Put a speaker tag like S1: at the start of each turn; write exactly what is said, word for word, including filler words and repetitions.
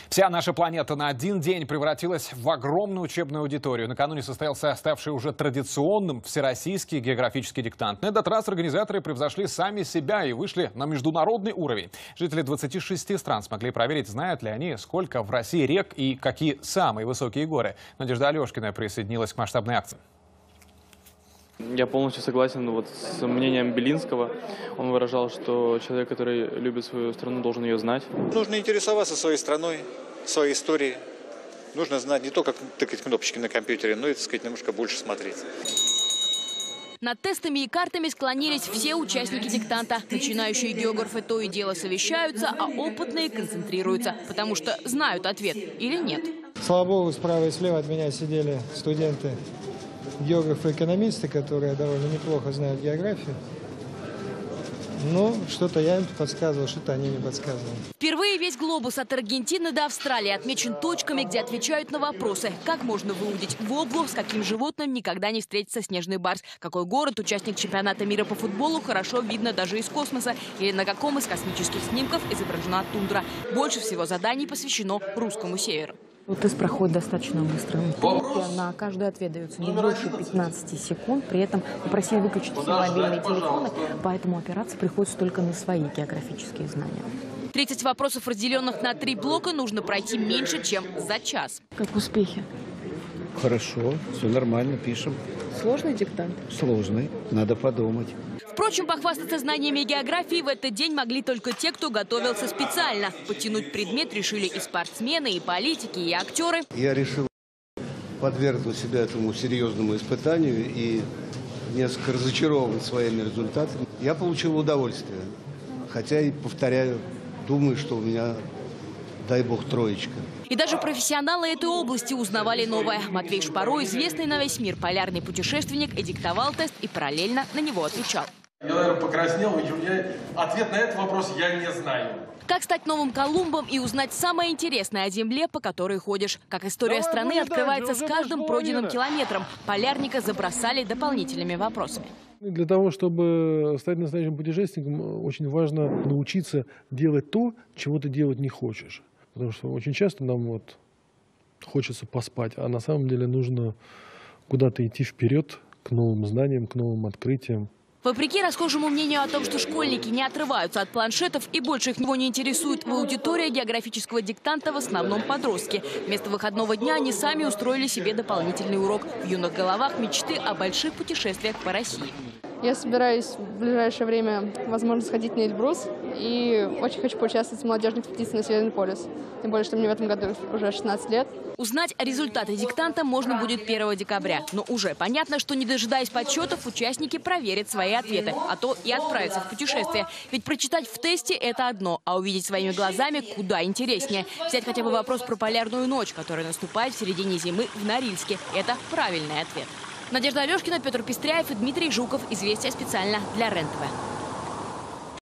S1: Вся наша планета на один день превратилась в огромную учебную аудиторию. Накануне состоялся ставший уже традиционным всероссийский географический диктант. На этот раз организаторы превзошли сами себя и вышли на международный уровень. Жители двадцати шести стран смогли проверить, знают ли они, сколько в России рек и какие самые высокие горы. Надежда Алешкина присоединилась к масштабной акции.
S2: Я полностью согласен вот с мнением Белинского. Он выражал, что человек, который любит свою страну, должен ее знать.
S3: Нужно интересоваться своей страной, своей историей. Нужно знать не только, как тыкать кнопочки на компьютере, но и, так сказать, немножко больше смотреть.
S4: Над тестами и картами склонились все участники диктанта. Начинающие географы то и дело совещаются, а опытные концентрируются, потому что знают ответ или нет.
S5: Слава богу, справа и слева от меня сидели студенты, географы и экономисты, которые довольно неплохо знают географию. Но что-то я им подсказывал, что-то они не подсказывали.
S4: Впервые весь глобус от Аргентины до Австралии отмечен точками, где отвечают на вопросы. Как можно выудить воблу, с каким животным никогда не встретится снежный барс, какой город, участник чемпионата мира по футболу, хорошо видно даже из космоса, или на каком из космических снимков изображена тундра. Больше всего заданий посвящено русскому северу.
S6: Тест проходит достаточно быстро. На каждый ответ дается не больше пятнадцати секунд. При этом мы просили выключить все мобильные телефоны, поэтому опираться приходится только на свои географические знания.
S4: тридцать вопросов, разделенных на три блока, нужно пройти меньше, чем за час.
S6: Как успехи?
S7: Хорошо, все нормально, пишем.
S6: Сложный диктант?
S7: Сложный, надо подумать.
S4: Впрочем, похвастаться знаниями географии в этот день могли только те, кто готовился специально. Подтянуть предмет решили и спортсмены, и политики, и актеры.
S8: Я решил подвергнуть себя этому серьезному испытанию и несколько разочарован своими результатами. Я получил удовольствие, хотя и, повторяю, думаю, что у меня, дай бог, троечка.
S4: И даже профессионалы этой области узнавали новое. Матвей Шпаро, известный на весь мир полярный путешественник, и диктовал тест, и параллельно на него отвечал.
S9: Я, наверное, покраснел, я... ответ на этот вопрос я не знаю.
S4: Как стать новым Колумбом и узнать самое интересное о земле, по которой ходишь. Как история страны открывается с каждым пройденным километром. Полярника забросали дополнительными вопросами.
S10: Для того, чтобы стать настоящим путешественником, очень важно научиться делать то, чего ты делать не хочешь. Потому что очень часто нам вот хочется поспать, а на самом деле нужно куда-то идти вперед к новым знаниям, к новым открытиям.
S4: Вопреки расхожему мнению о том, что школьники не отрываются от планшетов и больше их него не интересует, в аудитории географического диктанта в основном подростки. Вместо выходного дня они сами устроили себе дополнительный урок. В юных головах мечты о больших путешествиях по России.
S11: Я собираюсь в ближайшее время, возможно, сходить на Эльбрус. И очень хочу поучаствовать в молодежной экспедиции на Северный полюс. Тем более, что мне в этом году уже шестнадцать лет.
S4: Узнать результаты диктанта можно будет первого декабря. Но уже понятно, что, не дожидаясь подсчетов, участники проверят свои ответы. А то и отправятся в путешествие. Ведь прочитать в тесте – это одно, а увидеть своими глазами куда интереснее. Взять хотя бы вопрос про полярную ночь, которая наступает в середине зимы в Норильске. Это правильный ответ. Надежда Алешкина, Петр Пестряев и Дмитрий Жуков. Известия специально для РЕН-ТВ.